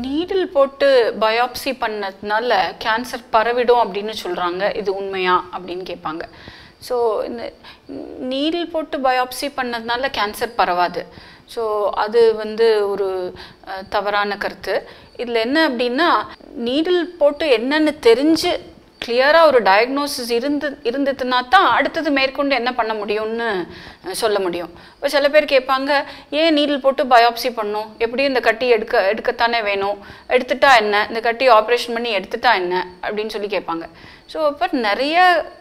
Needle போட்டு biopsy பண்ணதுனால cancer பரவிடும் அப்படின்னு சொல்கிறாங்க, இது உண்மையா அப்படின்னு கேட்பாங்க. ஸோ இந்த நீடில் போட்டு பயாப்சி பண்ணதுனால கேன்சர் பரவாது. ஸோ அது ஒரு தவறான கருத்து. இதில் என்ன அப்படின்னா, நீடில் போட்டு என்னன்னு தெரிஞ்சு கிளியராக ஒரு டயக்னோசிஸ் இருந்ததுன்னா தான் அடுத்தது மேற்கொண்டு என்ன பண்ண முடியும்னு சொல்ல முடியும். இப்போ சில பேர் கேட்பாங்க, ஏன் நீடில் போட்டு பயாப்சி பண்ணணும், எப்படியும் இந்த கட்டி எடுக்கத்தானே வேணும், எடுத்துட்டா என்ன, இந்த கட்டி ஆப்ரேஷன் பண்ணி எடுத்துட்டா என்ன அப்படின்னு சொல்லி கேட்பாங்க. ஸோ இப்போ நிறைய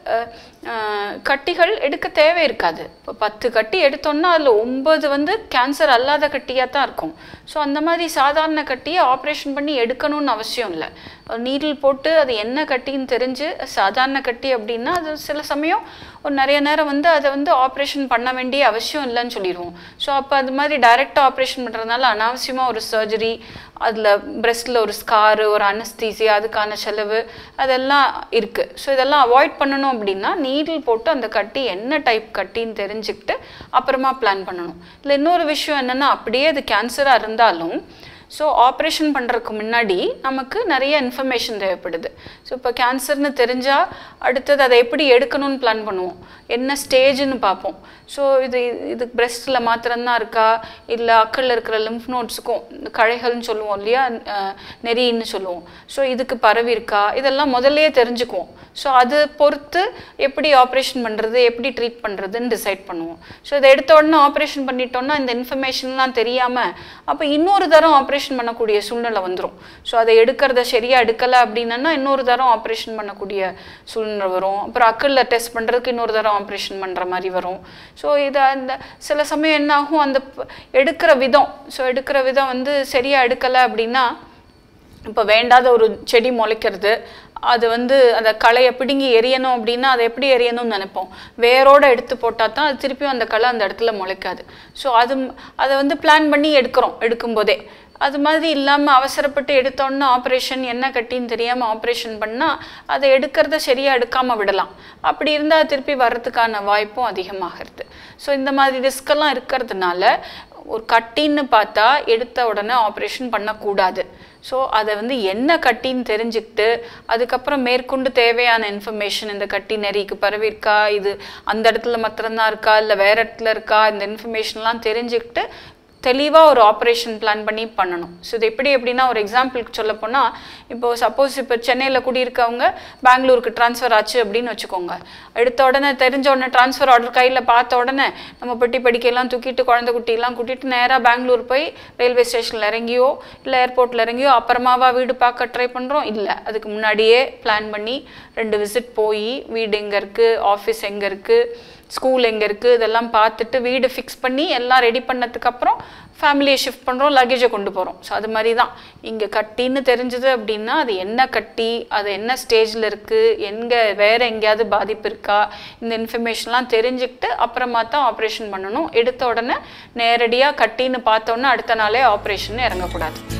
கட்டிகள் எடுக்க தேவை இருக்காது. இப்போ 10 கட்டி எடுத்தோன்னா அதில் 9 கேன்சர் அல்லாத கட்டியாக தான் இருக்கும். ஸோ அந்த மாதிரி சாதாரண கட்டியை ஆப்ரேஷன் பண்ணி எடுக்கணும்னு அவசியம் இல்லை. நீடில் போட்டு அது என்ன கட்டின்னு தெரிஞ்சு சாதாரண கட்டி அப்படின்னா அது சில சமயம் நிறைய நேரம் அதை ஆப்ரேஷன் பண்ண வேண்டிய அவசியம் இல்லைன்னு சொல்லிடுவோம். ஸோ அப்போ அது மாதிரி டைரெக்டாக ஆப்ரேஷன் பண்ணுறதுனால அனாவசியமாக ஒரு சர்ஜரி, அதில் பிரெஸ்ட்டில் ஒரு ஸ்காரு, ஒரு அனஸ்தீசியா, அதுக்கான செலவு அதெல்லாம் இருக்குது. ஸோ இதெல்லாம் அவாய்ட் பண்ணணும் அப்படின்னா நீடில் போட்டு அந்த கட்டி என்ன டைப் கட்டின்னு தெரிஞ்சுக்கிட்டு அப்புறமா பிளான் பண்ணணும். இல்லை இன்னொரு விஷயம் என்னென்னா, அப்படியே அது கேன்சராக இருந்தாலும் ஸோ ஆப்ரேஷன் பண்ணுறதுக்கு முன்னாடி நமக்கு நிறைய இன்ஃபர்மேஷன் தேவைப்படுது. ஸோ இப்போ கேன்சர்னு தெரிஞ்சால் அடுத்தது அதை எப்படி எடுக்கணும்னு பிளான் பண்ணுவோம், என்ன ஸ்டேஜ்னு பார்ப்போம். ஸோ இது பிரெஸ்ட்டில் மாத்திரம்தான் இருக்கா, இல்லை அக்கல்ல இருக்கிற லிம்ஃப் நோட்ஸுக்கும் கழைகள்னு சொல்லுவோம் இல்லையா, நெறின்னு சொல்லுவோம். ஸோ இதுக்கு பரவி இருக்கா, இதெல்லாம் முதல்லையே தெரிஞ்சுக்குவோம். ஸோ அது பொறுத்து எப்படி ஆப்ரேஷன் பண்ணுறது, எப்படி ட்ரீட் பண்ணுறதுன்னு டிசைட் பண்ணுவோம். ஸோ இதை எடுத்த உடனே ஆப்ரேஷன் பண்ணிட்டோன்னா இந்த இன்ஃபர்மேஷன்லாம் தெரியாமல் அப்போ இன்னொரு தரம் ஆப்ரேஷன் பண்ணக்கூடிய சூழ்நிலை வந்துடும். ஸோ அதை எடுக்கிறத சரியாக எடுக்கலை அப்படின்னா இன்னொரு தரம் ஆப்ரேஷன் பண்ணக்கூடிய சூழ்நிலை வரும். அப்புறம் அக்கல்ல டெஸ்ட் பண்ணுறதுக்கு இன்னொரு தரம் ஆப்ரேஷன் பண்ணுற மாதிரி வரும். ஸோ இதை அந்த சில சமயம் என்ன ஆகும், அந்த எடுக்கிற விதம் சரியாக எடுக்கலை அப்படின்னா, இப்போ வேண்டாத ஒரு செடி முளைக்கிறது, அது அந்த களையை பிடுங்கி எரியணும் அப்படின்னா அதை எப்படி எரியணும்னு நினைப்போம், வேரோடு எடுத்து போட்டால் தான் அது திருப்பியும் அந்த களை அந்த இடத்துல முளைக்காது. ஸோ அதை பிளான் பண்ணி எடுக்கும்போதே அது மாதிரி இல்லாமல் அவசரப்பட்டு எடுத்தோன்னா ஆப்ரேஷன் என்ன கட்டின்னு தெரியாமல் ஆப்ரேஷன் பண்ணால் அதை எடுக்கிறத சரியாக எடுக்காமல் விடலாம். அப்படி இருந்தால் திருப்பி வர்றதுக்கான வாய்ப்பும் அதிகமாகிறது. ஸோ இந்த மாதிரி ரிஸ்கெல்லாம் இருக்கிறதுனால ஒரு கட்டின்னு பார்த்தா எடுத்த உடனே ஆப்ரேஷன் பண்ணக்கூடாது. ஸோ அதை என்ன கட்டின்னு தெரிஞ்சுக்கிட்டு அதுக்கப்புறம் மேற்கொண்டு தேவையான இன்ஃபர்மேஷன், இந்த கட்டி நெறிக்கு பரவி இருக்கா, இது அந்த இடத்துல மாத்திரம்தான் இருக்கா இல்லை வேறு இடத்துல இருக்கா, இந்த இன்ஃபர்மேஷன்லாம் தெரிஞ்சுக்கிட்டு தெளிவாக ஒரு ஆப்ரேஷன் பிளான் பண்ணி பண்ணணும். ஸோ இது எப்படின்னா, ஒரு எக்ஸாம்பிளுக்கு சொல்ல போனால், இப்போது சப்போஸ் இப்போ சென்னையில் குடியிருக்கவங்க பெங்களூருக்கு ட்ரான்ஸ்ஃபர் ஆச்சு அப்படின்னு வச்சுக்கோங்க. எடுத்த உடனே தெரிஞ்ச உடனே ட்ரான்ஸ்ஃபர் ஆர்டர் கையில் பார்த்த உடனே நம்ம பெட்டி படிக்கையெல்லாம் தூக்கிட்டு குழந்தை குட்டியெல்லாம் கூட்டிகிட்டு நேராக பெங்களூர் போய் ரயில்வே ஸ்டேஷனில் இறங்கியோ இல்லை ஏர்போர்ட்டில் இறங்கியோ அப்புறமாவா வீடு பார்க்க ட்ரை பண்ணுறோம். இல்லை, அதுக்கு முன்னாடியே பிளான் பண்ணி 2 விசிட் போய் வீடு எங்கே இருக்குது, ஆஃபீஸ் எங்கே இருக்குது, ஸ்கூல் எங்கே இருக்குது, இதெல்லாம் பார்த்துட்டு வீடு ஃபிக்ஸ் பண்ணி எல்லாம் ரெடி பண்ணதுக்கப்புறம் ஃபேமிலியை ஷிஃப்ட் பண்ணுறோம், லக்கேஜை கொண்டு போகிறோம். ஸோ அது மாதிரி தான் இங்கே கட்டின்னு தெரிஞ்சது அப்படின்னா அது என்ன கட்டி, அது என்ன ஸ்டேஜில் இருக்குது, வேறு எங்கேயாவது பாதிப்பு இருக்கா, இந்த இன்ஃபர்மேஷன்லாம் தெரிஞ்சுக்கிட்டு அப்புறமா தான் ஆப்ரேஷன் பண்ணணும். எடுத்த உடனே நேரடியாக கட்டின்னு பார்த்தோன்னே அடுத்த நாளே ஆப்ரேஷன் இறங்கக்கூடாது.